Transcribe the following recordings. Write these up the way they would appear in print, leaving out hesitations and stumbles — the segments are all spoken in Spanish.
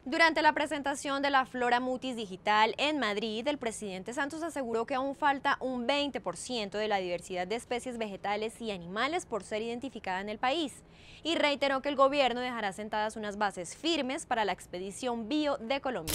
Durante la presentación de la Flora Mutis Digital en Madrid, el presidente Santos aseguró que aún falta un 20% de la diversidad de especies vegetales y animales por ser identificada en el país, y reiteró que el gobierno dejará sentadas unas bases firmes para la expedición Bio de Colombia.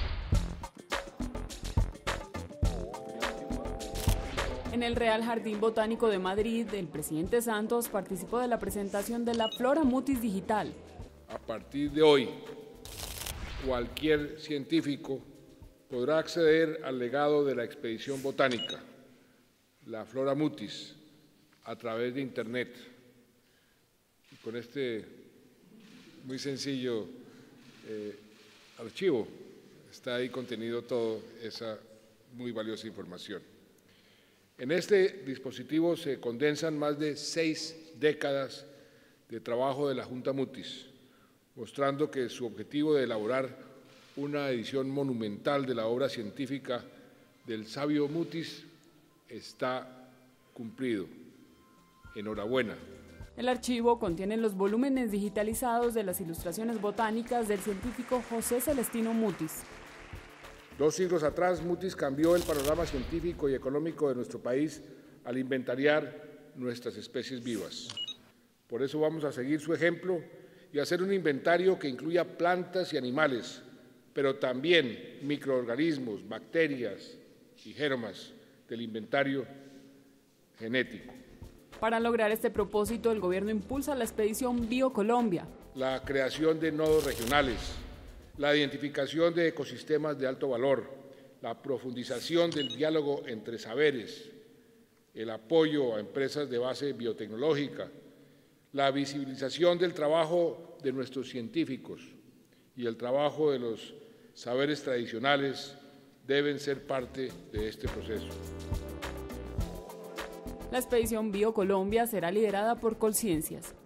En el Real Jardín Botánico de Madrid, el presidente Santos participó de la presentación de la Flora Mutis Digital. A partir de hoy, cualquier científico podrá acceder al legado de la expedición botánica, la Flora Mutis, a través de Internet. Y con este muy sencillo archivo está ahí contenido toda esa muy valiosa información. En este dispositivo se condensan más de 6 décadas de trabajo de la Junta Mutis, mostrando que su objetivo de elaborar una edición monumental de la obra científica del sabio Mutis está cumplido. Enhorabuena. El archivo contiene los volúmenes digitalizados de las ilustraciones botánicas del científico José Celestino Mutis. 2 siglos atrás, Mutis cambió el panorama científico y económico de nuestro país al inventariar nuestras especies vivas. Por eso vamos a seguir su ejemplo y hacer un inventario que incluya plantas y animales, pero también microorganismos, bacterias y germas del inventario genético. Para lograr este propósito, el gobierno impulsa la expedición Bio Colombia. La creación de nodos regionales, la identificación de ecosistemas de alto valor, la profundización del diálogo entre saberes, el apoyo a empresas de base biotecnológica, la visibilización del trabajo de nuestros científicos y el trabajo de los saberes tradicionales deben ser parte de este proceso. La expedición Bio Colombia será liderada por Colciencias.